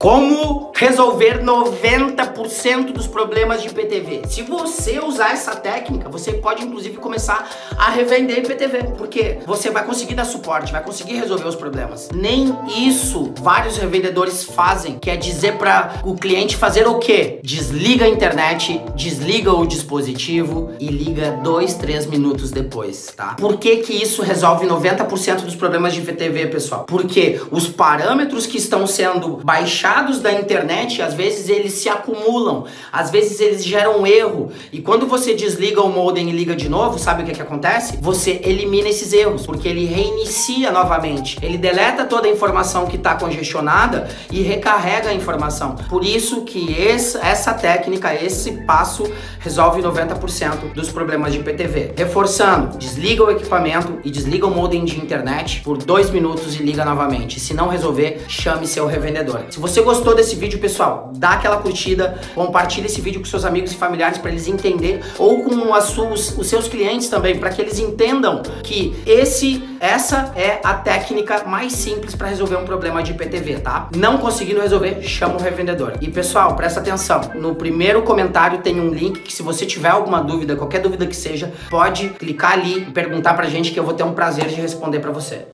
Como resolver 90% dos problemas de IPTV? Se você usar essa técnica, você pode inclusive começar a revender IPTV, porque você vai conseguir dar suporte, vai conseguir resolver os problemas. Nem isso vários revendedores fazem, que é dizer para o cliente fazer o quê? Desliga a internet, desliga o dispositivo e liga 2, 3 minutos depois, tá? Por que que isso resolve 90% dos problemas de IPTV, pessoal? Porque os parâmetros que estão sendo baixados da internet, às vezes eles se acumulam, às vezes eles geram erro, e quando você desliga o modem e liga de novo, sabe o que acontece? Você elimina esses erros, porque ele reinicia novamente, ele deleta toda a informação que está congestionada e recarrega a informação. Por isso que essa técnica, esse passo, resolve 90% dos problemas de IPTV. Reforçando, desliga o equipamento e desliga o modem de internet por 2 minutos e liga novamente. Se não resolver, chame seu revendedor. Se você gostou desse vídeo, pessoal, dá aquela curtida, compartilha esse vídeo com seus amigos e familiares para eles entenderem, ou com os seus clientes também, para que eles entendam que essa é a técnica mais simples para resolver um problema de IPTV, tá? Não conseguindo resolver, chama o revendedor. E pessoal, presta atenção, no primeiro comentário tem um link que, se você tiver alguma dúvida, qualquer dúvida que seja, pode clicar ali e perguntar pra gente, que eu vou ter um prazer de responder pra você.